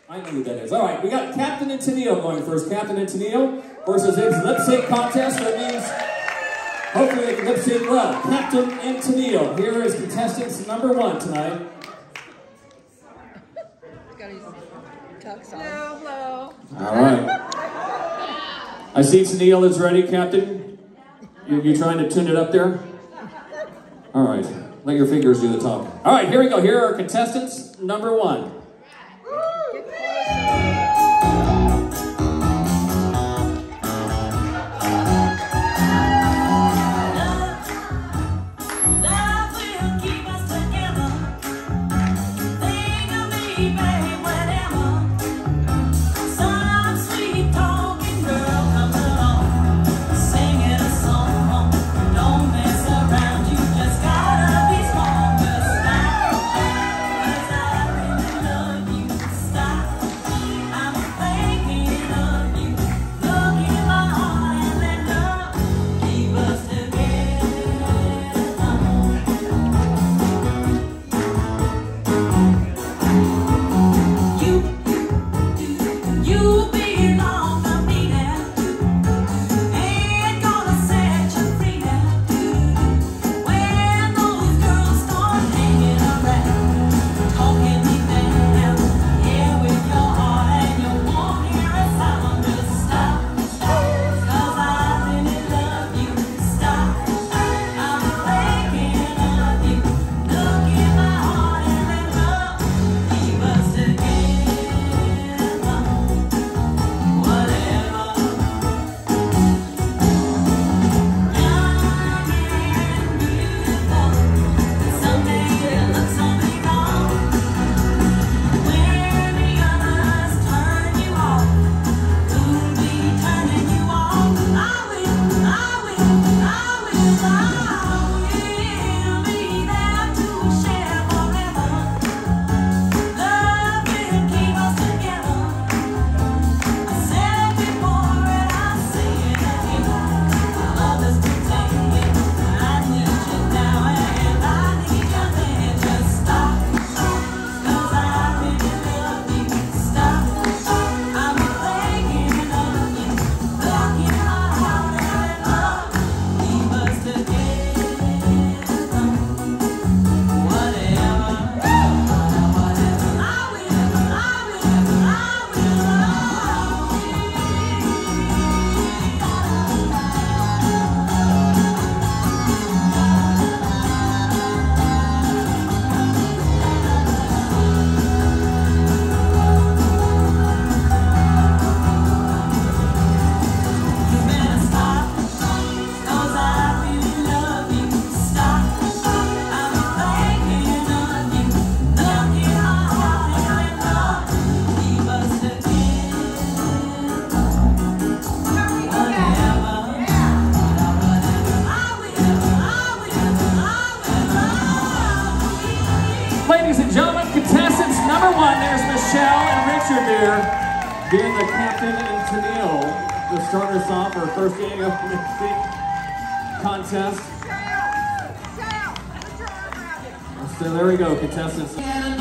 I know who that is. All right, we got Captain and Tennille going first. Captain and Tennille versus it's lip sync contest. That means hopefully they can lip sync well. Captain and Tennille. Here is contestants number 1 tonight. Hello. All right. I see Tennille is ready, Captain. You trying to tune it up there? All right. Let your fingers do the talking. All right, here we go. Here are contestants number 1. Being the Captain and Tennille to start us off our first annual lip sync contest. So there we go, contestants.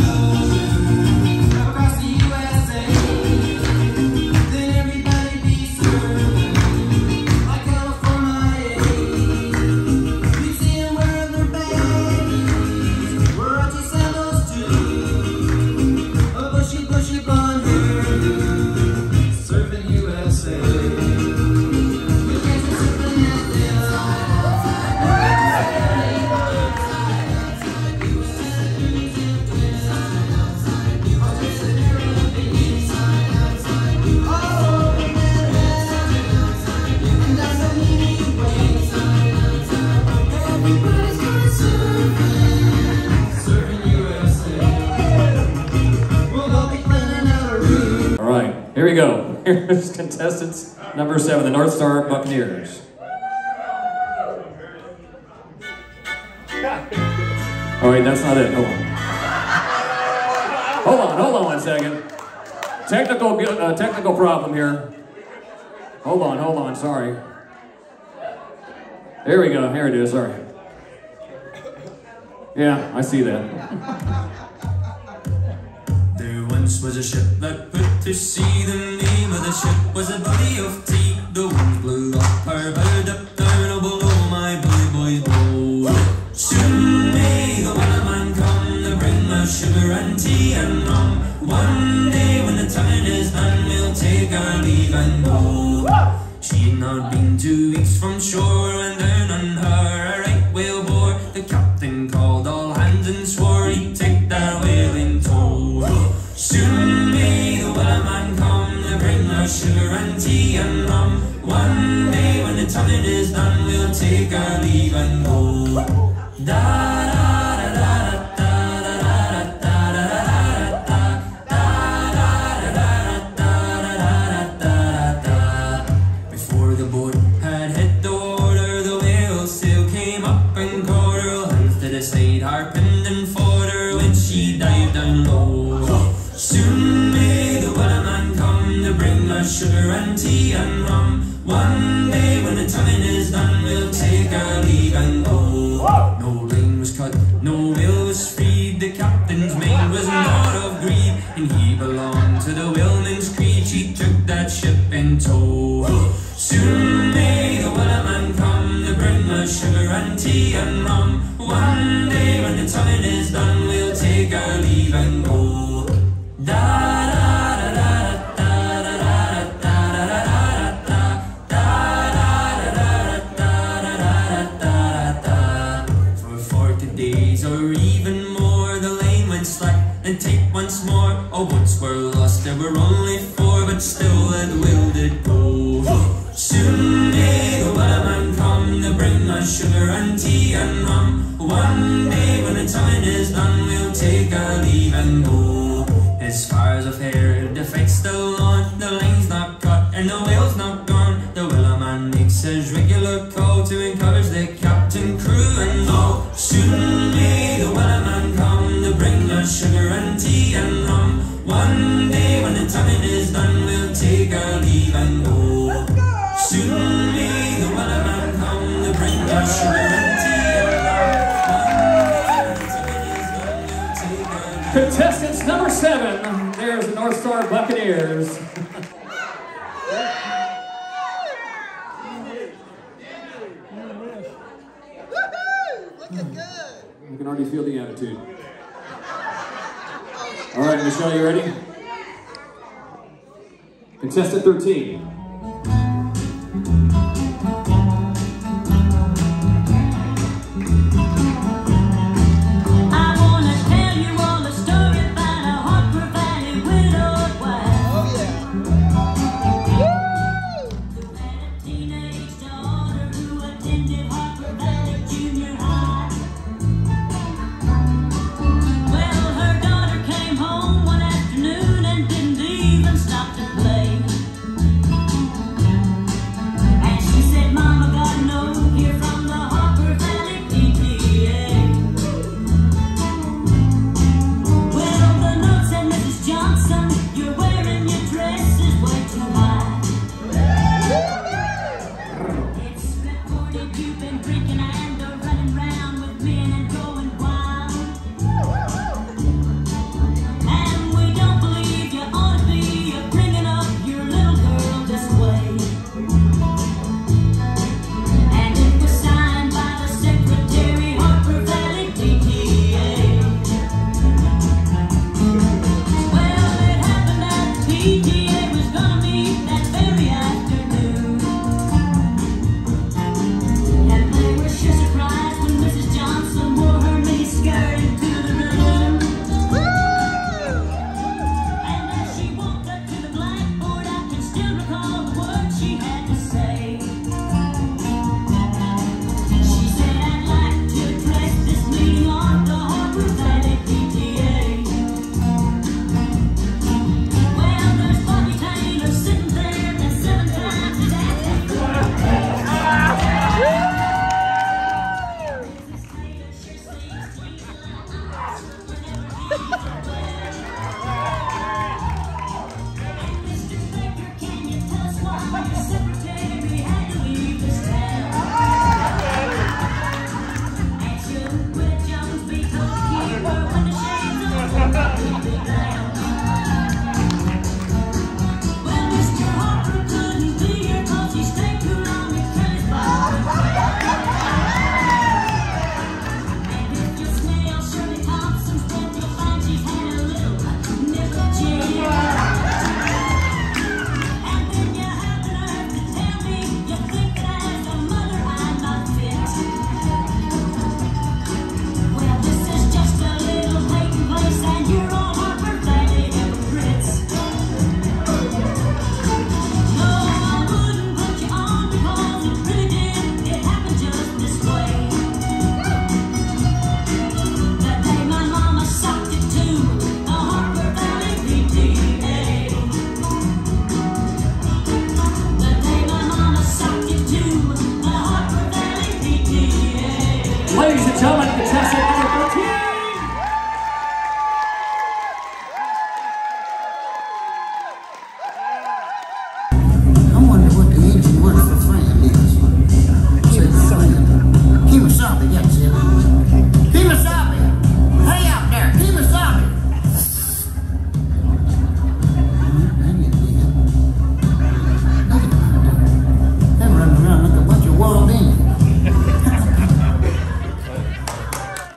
Here we go. Here's contestants number 7, the Northstar Buccaneers. Oh wait, that's not it. Hold on 1 second. Technical problem here. Hold on, sorry. There we go, here it is, sorry. Yeah, I see that. Once was a ship that put to sea. The name of the ship was a Buddy of Tea. The wind blew up her bow, up down, oh below my bully boys blow. Soon may the wellerman come to bring us sugar and tea and rum. One day when the time is done, we'll take our leave and go. She had not been 2 weeks from shore when down on her a right whale bore. The captain called all hands and swore he'd take that whale in tow. Soon may the wellerman come to bring us sugar and tea and rum. One day when the time is done, we'll take our leave and go. Da da da da da da da da. Before the boat had hit the water, the whale sail came up and caught her. All hands to the side, harped and fought her when she dived down low. Soon may the wellerman come to bring us sugar and tea and rum. One day when the time is done, we'll take our leave and go. No line was cut, no whale was freed. The captain's mate was not of greed, and he belonged to the whaleman's creed. She took that ship in tow. Soon may the wellerman come to bring us sugar and tea and rum. One day when the time is done, we'll take our leave and go. Da da da da da da da. For 40 days or even more, the line went slack and tight once more. All boats were lost, there were only 4, but still that whale did go. Soon may the wellerman come to bring us sugar and tea and rum. One day when the time is done, we'll take our leave and go. His scars of hair, the fight's still on. The line's not cut and the whale's not gone. The wellerman makes his regular call to encourage the captain, crew and all. Soon may the wellerman come to bring us sugar and tea and rum. One day when the time is done, we'll take our leave and go. Soon may the wellerman come to bring us sugar and tea and rum. One day when the time is done, we'll take our leave. Contestants number 7, there's the Northstar Buccaneers. Looking good. You can already feel the attitude. All right, Michelle, you ready? Contestant 13. Well, it happened at the PTA.